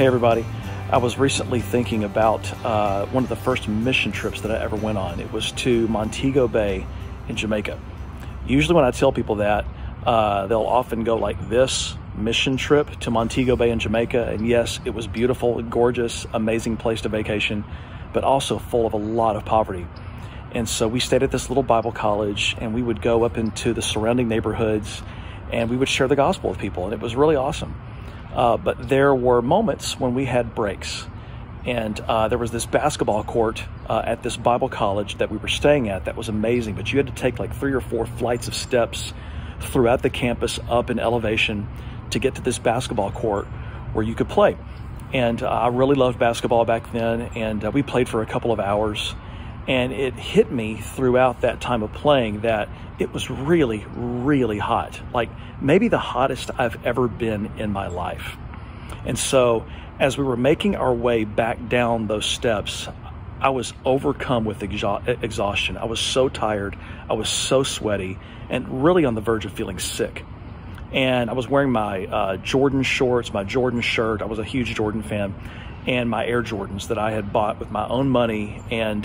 Hey everybody, I was recently thinking about one of the first mission trips that I ever went on. It was to Montego Bay in Jamaica. Usually when I tell people that, they'll often go like this: mission trip to Montego Bay in Jamaica. And yes, it was beautiful, gorgeous, amazing place to vacation, but also full of a lot of poverty. And so we stayed at this little Bible college, and we would go up into the surrounding neighborhoods and we would share the gospel with people, and it was really awesome. But there were moments when we had breaks, and there was this basketball court at this Bible college that we were staying at that was amazing, but you had to take like 3 or 4 flights of steps throughout the campus up in elevation to get to this basketball court where you could play. And I really loved basketball back then, and we played for a couple of hours, and it hit me throughout that time of playing that it was really, really hot. Like maybe the hottest I've ever been in my life. And so as we were making our way back down those steps, I was overcome with exhaustion. I was so tired. I was so sweaty and really on the verge of feeling sick. And I was wearing my Jordan shorts, my Jordan shirt. I was a huge Jordan fan, and my Air Jordans that I had bought with my own money. And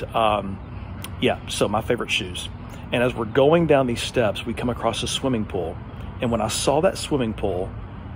so my favorite shoes. And as we're going down these steps, we come across a swimming pool. And when I saw that swimming pool,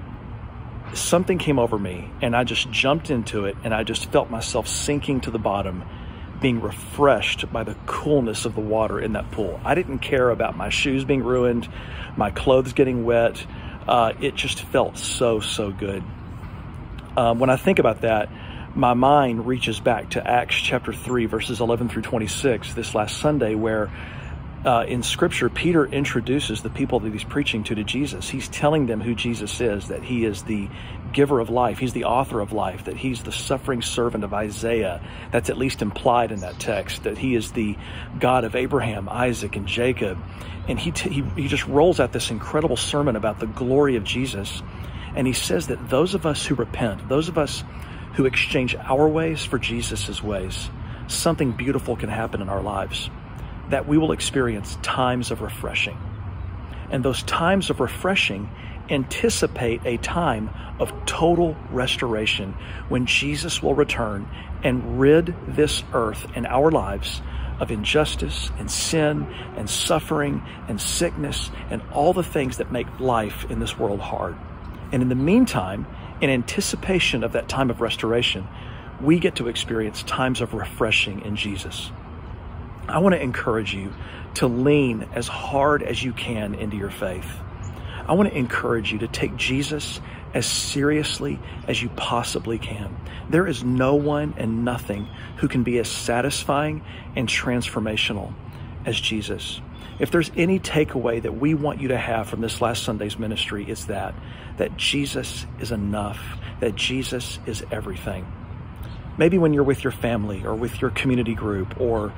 something came over me, and I just jumped into it, and I just felt myself sinking to the bottom, being refreshed by the coolness of the water in that pool. I didn't care about my shoes being ruined, my clothes getting wet. It just felt so, so good. When I think about that, my mind reaches back to Acts chapter 3, verses 11 through 26, this last Sunday, where in Scripture, Peter introduces the people that he's preaching to Jesus. He's telling them who Jesus is, that he is the giver of life. He's the author of life, that he's the suffering servant of Isaiah. That's at least implied in that text, that he is the God of Abraham, Isaac, and Jacob. And he just rolls out this incredible sermon about the glory of Jesus. And he says that those of us who repent, those of us who exchange our ways for Jesus's ways, something beautiful can happen in our lives, that we will experience times of refreshing. And those times of refreshing anticipate a time of total restoration when Jesus will return and rid this earth and our lives of injustice and sin and suffering and sickness and all the things that make life in this world hard. And in the meantime, in anticipation of that time of restoration, we get to experience times of refreshing in Jesus. I want to encourage you to lean as hard as you can into your faith. I want to encourage you to take Jesus as seriously as you possibly can. There is no one and nothing who can be as satisfying and transformational as Jesus. If there's any takeaway that we want you to have from this last Sunday's ministry, it's that Jesus is enough, that Jesus is everything. Maybe when you're with your family or with your community group, or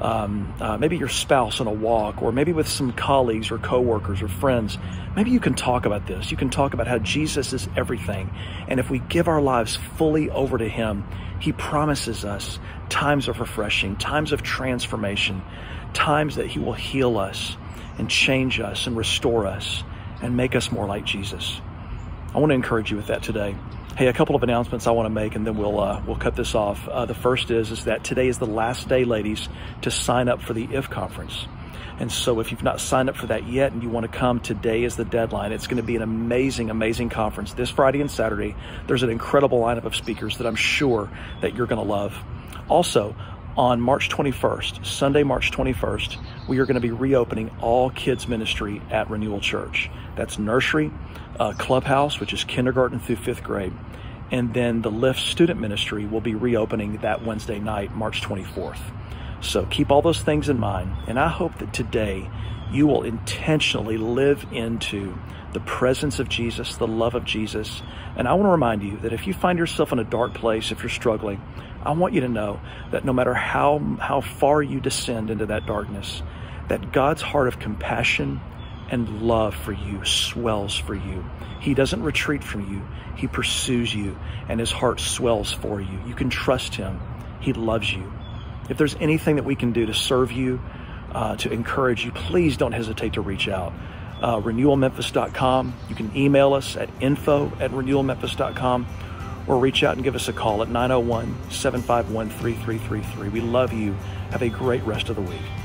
maybe your spouse on a walk, or maybe with some colleagues or coworkers or friends, maybe you can talk about this. You can talk about how Jesus is everything. And if we give our lives fully over to him, he promises us times of refreshing, times of transformation, times that he will heal us and change us and restore us and make us more like Jesus. I want to encourage you with that today. Hey, a couple of announcements I want to make, and then we'll cut this off. The first is that today is the last day, ladies, to sign up for the IF conference. And so if you've not signed up for that yet and you want to come, today is the deadline. It's going to be an amazing, amazing conference this Friday and Saturday. There's an incredible lineup of speakers that I'm sure that you're going to love. Also, on March 21st, Sunday, March 21st, we are going to be reopening all kids ministry at Renewal Church. That's nursery, clubhouse, which is kindergarten through 5th grade. And then the Lift student ministry will be reopening that Wednesday night, March 24th. So keep all those things in mind. And I hope that today you will intentionally live into the presence of Jesus, the love of Jesus. And I want to remind you that if you find yourself in a dark place, if you're struggling, I want you to know that no matter how far you descend into that darkness, that God's heart of compassion and love for you swells for you. He doesn't retreat from you. He pursues you, and his heart swells for you. You can trust him. He loves you. If there's anything that we can do to serve you, to encourage you, please don't hesitate to reach out. renewalmemphis.com. You can email us at info@renewalmemphis.com, or reach out and give us a call at 901-751-3333. We love you. Have a great rest of the week.